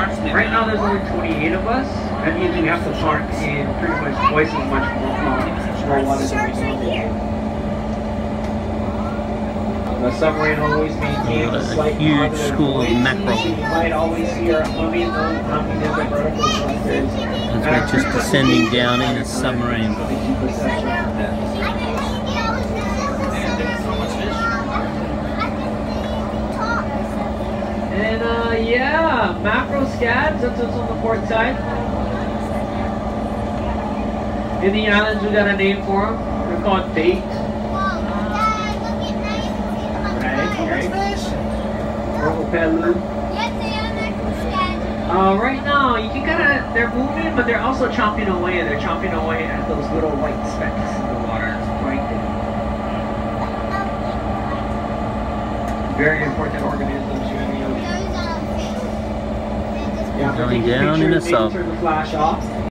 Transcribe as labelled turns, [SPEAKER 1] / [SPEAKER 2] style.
[SPEAKER 1] Right now there's only 28 of us. That means we have to park in pretty much twice as much more water than we normally do. The submarine always maintains a slight
[SPEAKER 2] huge school of mackerel.
[SPEAKER 1] You might always see our humming different verticals like this.
[SPEAKER 2] As we're just descending down in a submarine.
[SPEAKER 1] And yeah, mackerel scads, that's what's on the port side. In the islands we got a name for them. They're called bait. Right now, you can they're moving, but they're also chomping away. They're chomping away at those little white specks in the water right there. Very important organisms here in the ocean. Yeah,
[SPEAKER 2] going down in the sub.
[SPEAKER 1] Turn the flash off.